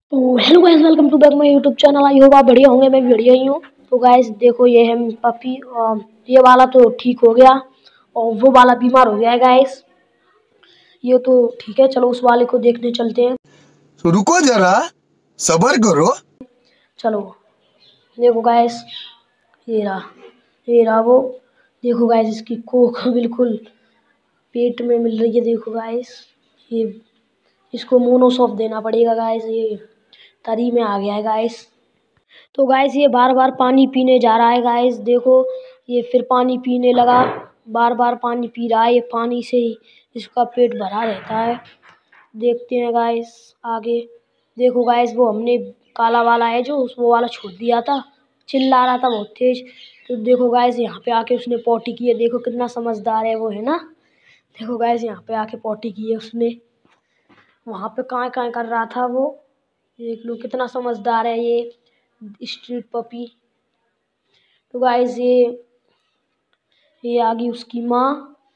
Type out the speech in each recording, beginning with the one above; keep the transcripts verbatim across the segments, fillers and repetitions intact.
तो hello guys, welcome to back my YouTube channel. I hope आप बढ़िया होंगे, मैं भी बढ़िया ही हूँ। तो गाइस देखो, ये है पपी। और ये वाला तो ठीक हो गया और वो वाला बीमार हो गया है गाइस। ये तो ठीक है, चलो उस वाले को देखने चलते हैं। तो रुको जरा, सबर करो। चलो देखो गाइस, ये रहा ये रहा वो। देखो गाइस, इसकी कोख बिल्कुल पेट में मिल रही है। देखो गाइस, ये इसको मोनोसॉफ देना पड़ेगा गाइस। ये तरी में आ गया है गाइस। तो गाइस, ये बार बार पानी पीने जा रहा है गाइस। देखो, ये फिर पानी पीने लगा, बार बार पानी पी रहा है। ये पानी से ही इसका पेट भरा रहता है। देखते हैं गाइस आगे। देखो गाइस, वो हमने काला वाला है जो, वो वाला छोड़ दिया था, चिल्ला रहा था बहुत तेज। तो देखो गाइस, यहाँ पे आके उसने पॉटी की है। देखो कितना समझदार है वो, है ना। देखो गाइस, यहाँ पे आके पॉटी की है उसने। वहाँ पे काँ काँ कर रहा था वो। देख लो कितना समझदार है ये स्ट्रीट पपी। तो गाइस, ये ये आ गई उसकी माँ।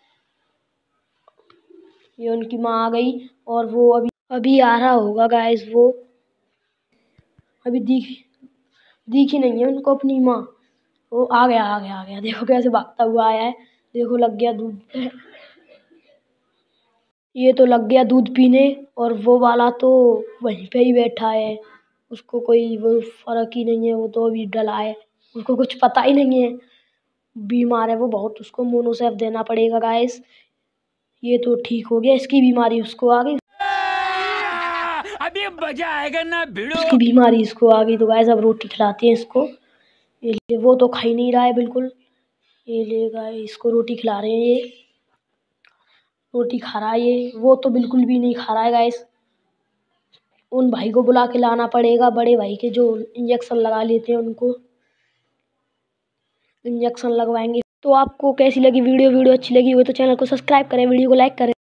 ये उनकी माँ आ गई और वो अभी अभी आ रहा होगा गाइस। वो अभी दिख दिखी नहीं है उनको अपनी माँ। वो आ गया आ गया आ गया। देखो कैसे भागता हुआ आया है। देखो लग गया दूध पे। ये तो लग गया दूध पीने। और वो वाला तो वहीं पे ही बैठा है। उसको कोई वो फर्क ही नहीं है। वो तो अभी डला है, उसको कुछ पता ही नहीं है। बीमार है वो बहुत, उसको मोनोसेफ देना पड़ेगा गाइस। ये तो ठीक हो गया, इसकी बीमारी उसको आ गई। अभी मजा आएगा ना भिड़ो। इसकी बीमारी इसको आ गई। तो गाइस, अब रोटी खिलाते हैं इसको। ये ले, वो तो खा ही नहीं रहा है बिल्कुल। ये ले गाइस, इसको रोटी खिला रहे हैं। ये रोटी खा रहा है ये, वो तो बिल्कुल भी नहीं खा रहा है गाइस। उन भाई को बुला के लाना पड़ेगा, बड़े भाई के जो इंजेक्शन लगा लेते हैं, उनको इंजेक्शन लगवाएंगे। तो आपको कैसी लगी वीडियो वीडियो अच्छी लगी हो तो चैनल को सब्सक्राइब करें, वीडियो को लाइक करें।